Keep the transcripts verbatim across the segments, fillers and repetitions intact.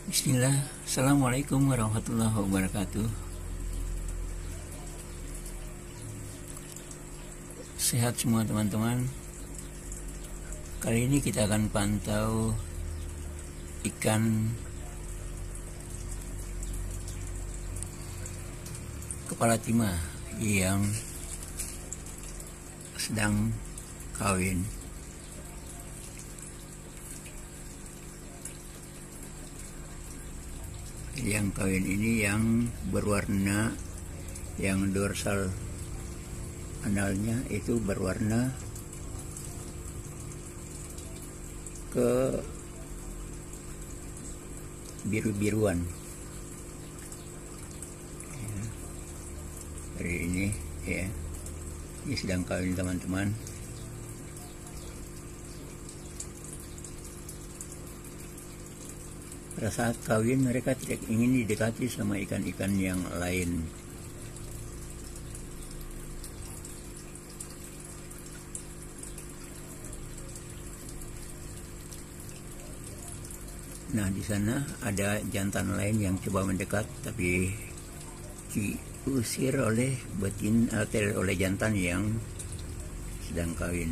Bismillah, Assalamualaikum warahmatullahi wabarakatuh. Sehat semua teman-teman. Kali ini kita akan pantau ikan kepala timah yang sedang kawin. Yang kawin ini yang berwarna, yang dorsal analnya itu berwarna ke biru-biruan. Ya, hari ini ya, ini sedang kawin teman-teman. Pada saat kawin mereka tidak ingin didekati sama ikan-ikan yang lain. Nah, di sana ada jantan lain yang coba mendekat, tapi diusir oleh betin atau oleh jantan yang sedang kawin.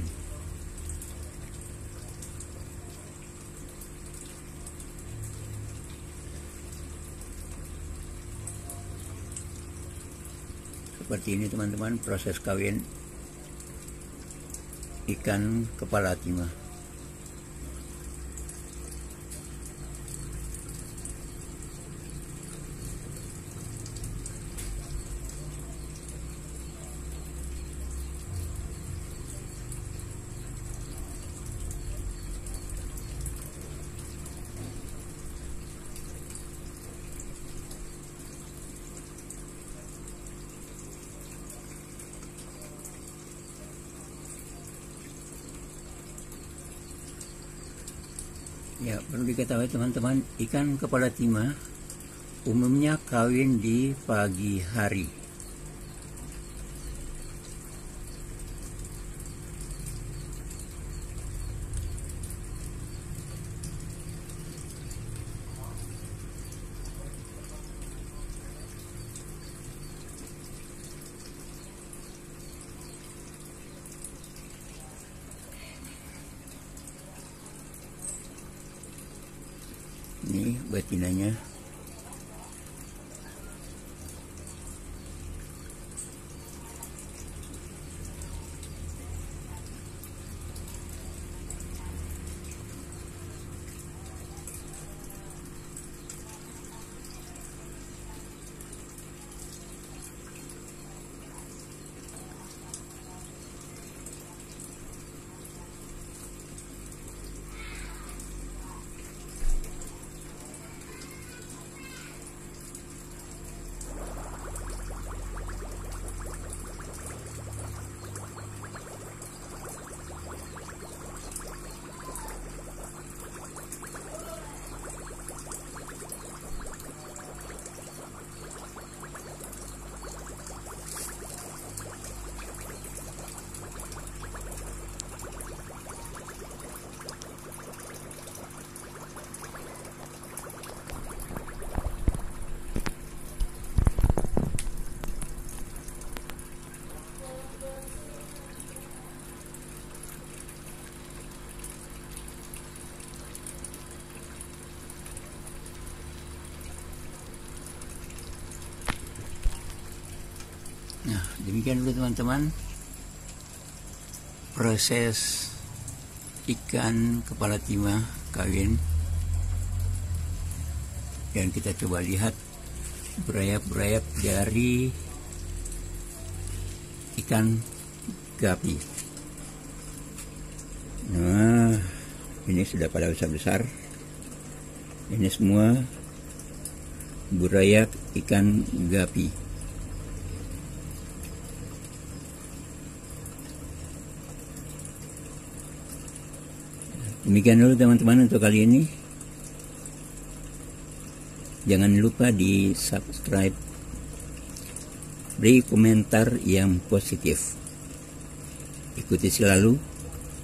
Seperti ini teman-teman proses kawin ikan kepala timah. Ya, perlu diketahui teman-teman, ikan kepala timah umumnya kawin di pagi hari. Ini betinanya. Nah, demikian dulu teman-teman proses ikan kepala timah kawin. Dan kita coba lihat berayap-berayap dari ikan gapi. Nah, ini sudah pada besar-besar. Ini semua burayak ikan gapi. Demikian dulu teman-teman untuk kali ini. Jangan lupa di subscribe, beri komentar yang positif. Ikuti selalu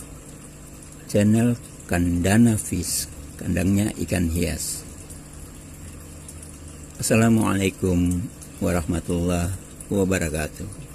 channel Kandana Fish, kandangnya ikan hias. Assalamualaikum warahmatullahi wabarakatuh.